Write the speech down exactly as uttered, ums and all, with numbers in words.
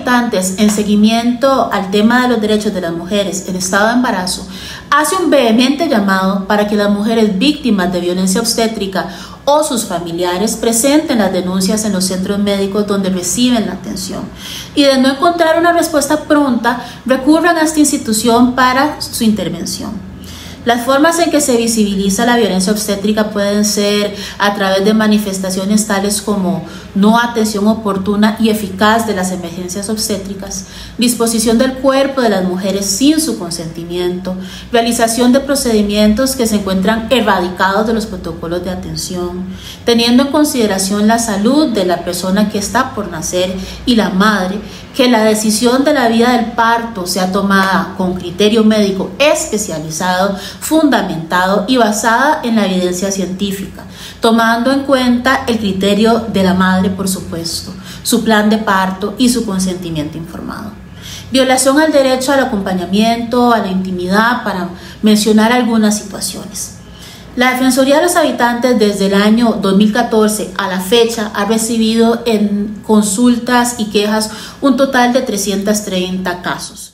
Habitantes, en seguimiento al tema de los derechos de las mujeres en estado de embarazo, hace un vehemente llamado para que las mujeres víctimas de violencia obstétrica o sus familiares presenten las denuncias en los centros médicos donde reciben la atención y, de no encontrar una respuesta pronta, recurran a esta institución para su intervención. Las formas en que se visibiliza la violencia obstétrica pueden ser a través de manifestaciones tales como no atención oportuna y eficaz de las emergencias obstétricas, disposición del cuerpo de las mujeres sin su consentimiento, realización de procedimientos que se encuentran erradicados de los protocolos de atención, teniendo en consideración la salud de la persona que está por nacer y la madre, que la decisión de la vida del parto sea tomada con criterio médico especializado, fundamentado y basada en la evidencia científica, tomando en cuenta el criterio de la madre, por supuesto, su plan de parto y su consentimiento informado. Violación al derecho al acompañamiento, a la intimidad, para mencionar algunas situaciones. La Defensoría de los Habitantes desde el año dos mil catorce a la fecha ha recibido en consultas y quejas un total de trescientos treinta casos.